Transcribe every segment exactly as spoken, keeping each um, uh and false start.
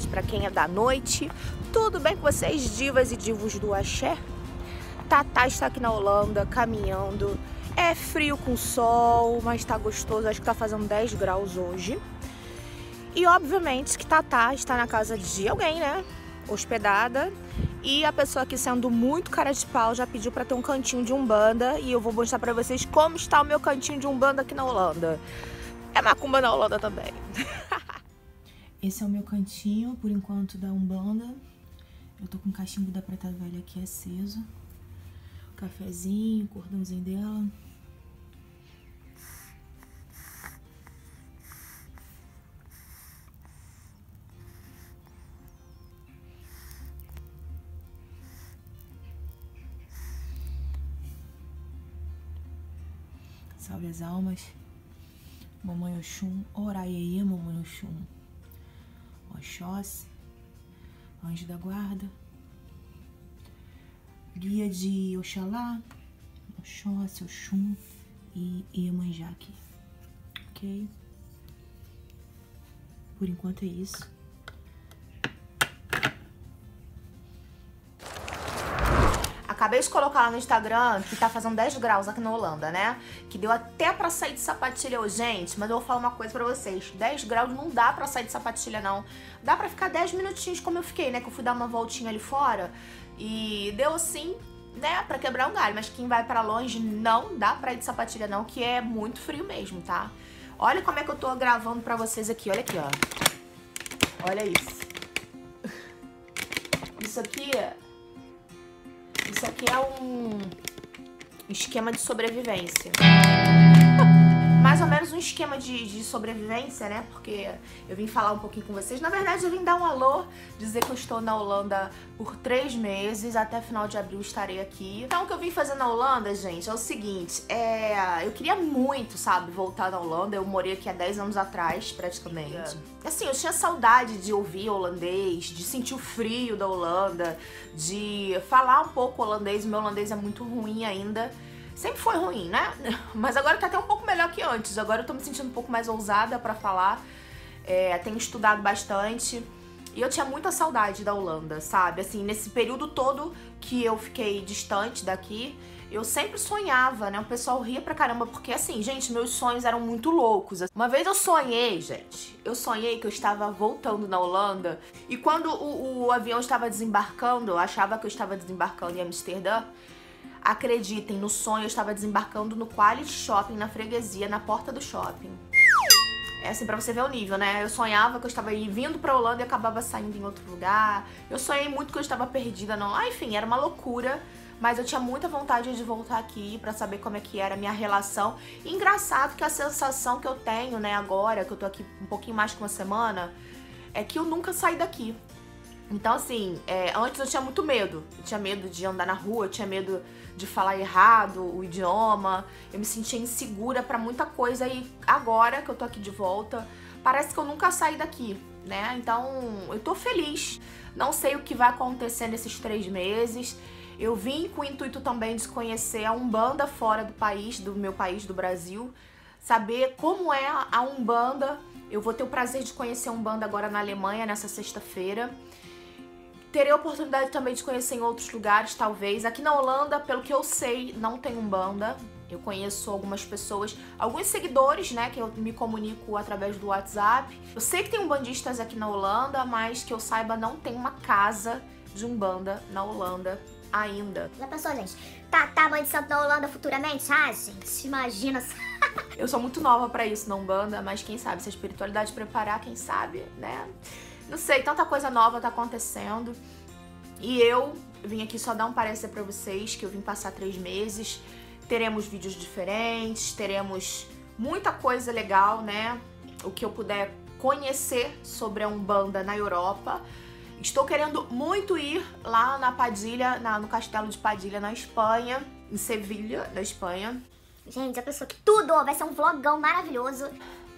tarde para quem é da noite. Tudo bem com vocês, divas e divos do axé? Tatá está aqui na Holanda, caminhando. É frio com sol, mas tá gostoso. Acho que tá fazendo dez graus hoje. E obviamente que Tatá está na casa de alguém, né? Hospedada. E a pessoa aqui, sendo muito cara de pau, já pediu para ter um cantinho de umbanda. E eu vou mostrar para vocês como está o meu cantinho de umbanda aqui na Holanda. É macumba na Holanda também. Esse é o meu cantinho, por enquanto, da umbanda. Eu tô com o cachimbo da preta velha aqui aceso. O cafezinho, o cordãozinho dela. Salve as almas. Mamãe Oxum, Oraiê, Mamãe Oxum. Oxóssi, anjo da guarda. Guia de Oxalá, Oxóssi, Oxum e Iemanjá aqui. Ok? Por enquanto é isso. Acabei de colocar lá no Instagram que tá fazendo dez graus aqui na Holanda, né? Que deu até pra sair de sapatilha hoje, gente. Mas eu vou falar uma coisa pra vocês. dez graus não dá pra sair de sapatilha, não. Dá pra ficar dez minutinhos como eu fiquei, né? Que eu fui dar uma voltinha ali fora. E deu assim, né? Pra quebrar um galho. Mas quem vai pra longe não dá pra ir de sapatilha, não. Que é muito frio mesmo, tá? Olha como é que eu tô gravando pra vocês aqui. Olha aqui, ó. Olha isso. Isso aqui... Isso aqui é um esquema de sobrevivência. Mais ou menos um esquema de, de sobrevivência, né? Porque eu vim falar um pouquinho com vocês. Na verdade, eu vim dar um alô, dizer que eu estou na Holanda por três meses. Até final de abril estarei aqui. Então, o que eu vim fazer na Holanda, gente, é o seguinte. É... Eu queria muito, sabe, voltar na Holanda. Eu morei aqui há dez anos atrás, praticamente. É. Assim, eu tinha saudade de ouvir holandês, de sentir o frio da Holanda, de falar um pouco holandês. O meu holandês é muito ruim ainda. Sempre foi ruim, né? Mas agora tá até um pouco melhor que antes. Agora eu tô me sentindo um pouco mais ousada pra falar. É, tenho estudado bastante. E eu tinha muita saudade da Holanda, sabe? Assim, nesse período todo que eu fiquei distante daqui, eu sempre sonhava, né? O pessoal ria pra caramba, porque assim, gente, meus sonhos eram muito loucos. Uma vez eu sonhei, gente, eu sonhei que eu estava voltando na Holanda. E quando o, o avião estava desembarcando, eu achava que eu estava desembarcando em Amsterdã. Acreditem, no sonho eu estava desembarcando no Quality Shopping, na freguesia, na porta do shopping. É assim, pra você ver o nível, né? Eu sonhava que eu estava vindo pra Holanda e acabava saindo em outro lugar. Eu sonhei muito que eu estava perdida, não. Ah, enfim, era uma loucura. Mas eu tinha muita vontade de voltar aqui pra saber como é que era a minha relação. E engraçado que a sensação que eu tenho, né, agora, que eu tô aqui um pouquinho mais que uma semana, é que eu nunca saí daqui. Então, assim, é, antes eu tinha muito medo. Eu tinha medo de andar na rua, eu tinha medo de falar errado o idioma. Eu me sentia insegura pra muita coisa e agora que eu tô aqui de volta, parece que eu nunca saí daqui, né? Então, eu tô feliz. Não sei o que vai acontecer nesses três meses. Eu vim com o intuito também de conhecer a Umbanda fora do país, do meu país, do Brasil. Saber como é a Umbanda. Eu vou ter o prazer de conhecer a Umbanda agora na Alemanha, nessa sexta-feira. Terei a oportunidade também de conhecer em outros lugares, talvez. Aqui na Holanda, pelo que eu sei, não tem Umbanda. Eu conheço algumas pessoas, alguns seguidores, né, que eu me comunico através do WhatsApp. Eu sei que tem umbandistas aqui na Holanda, mas que eu saiba não tem uma casa de Umbanda na Holanda ainda. Já pensou, gente? Tá, tá, mãe de santo na Holanda futuramente? Ah, gente, imagina. Eu sou muito nova pra isso na Umbanda, mas quem sabe, se a espiritualidade preparar, quem sabe, né? Não sei, tanta coisa nova tá acontecendo. E eu vim aqui só dar um parecer pra vocês, que eu vim passar três meses. Teremos vídeos diferentes, teremos muita coisa legal, né? O que eu puder conhecer sobre a Umbanda na Europa. Estou querendo muito ir lá na Padilha, na, no Castelo de Padilha, na Espanha, em Sevilha, na Espanha. Gente, a pessoa que tudo vai ser um vlogão maravilhoso.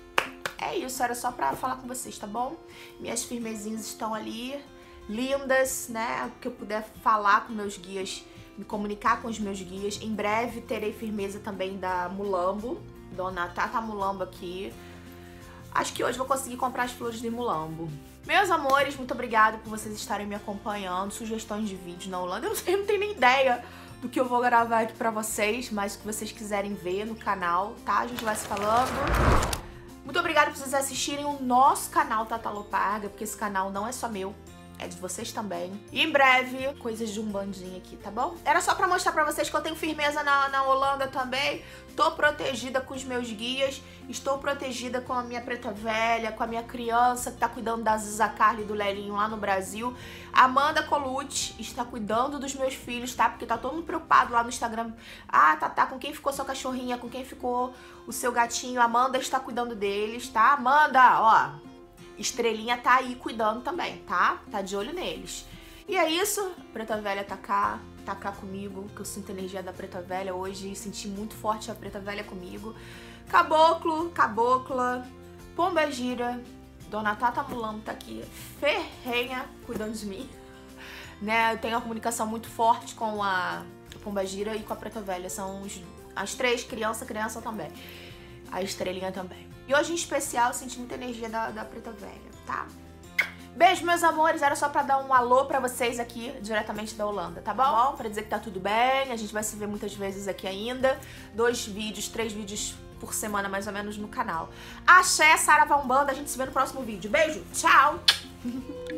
É isso, era só pra falar com vocês, tá bom? Minhas firmezinhas estão ali, lindas, né? O que eu puder falar com meus guias, me comunicar com os meus guias. Em breve terei firmeza também da Mulambo, Dona Tata Mulambo aqui. Acho que hoje vou conseguir comprar as flores de Mulambo. Meus amores, muito obrigada por vocês estarem me acompanhando. Sugestões de vídeo na Holanda. Eu não, sei, eu não tenho nem ideia do que eu vou gravar aqui pra vocês, mas o que vocês quiserem ver no canal, tá? A gente vai se falando. Muito obrigada por vocês assistirem o nosso canal Tata Loparga, porque esse canal não é só meu, é de vocês também. E em breve, coisas de um bandinho aqui, tá bom? Era só pra mostrar pra vocês que eu tenho firmeza na, na Holanda também. Tô protegida com os meus guias. Estou protegida com a minha preta velha, com a minha criança que tá cuidando da Ziza Carla e do Lelinho lá no Brasil. Amanda Colucci está cuidando dos meus filhos, tá? Porque tá todo mundo preocupado lá no Instagram. Ah, tá, tá, com quem ficou sua cachorrinha, com quem ficou o seu gatinho. Amanda está cuidando deles, tá? Amanda, ó, Estrelinha tá aí cuidando também, tá? Tá de olho neles. E é isso, Preta Velha tá cá, tá cá comigo, que eu sinto a energia da Preta Velha hoje, senti muito forte a Preta Velha comigo. Caboclo, Cabocla, Pomba Gira, Dona Tata Mulambo tá aqui, ferrenha, cuidando de mim. Né? Eu tenho uma comunicação muito forte com a Pomba Gira e com a Preta Velha, são os, as três, criança, criança também. A Estrelinha também. E hoje em especial eu senti muita energia da, da Preta Velha, tá? Beijo, meus amores. Era só pra dar um alô pra vocês aqui, diretamente da Holanda, tá bom? Pra dizer que tá tudo bem. A gente vai se ver muitas vezes aqui ainda. Dois vídeos, três vídeos por semana, mais ou menos, no canal. Axé, Saravá Umbanda. A gente se vê no próximo vídeo. Beijo, tchau!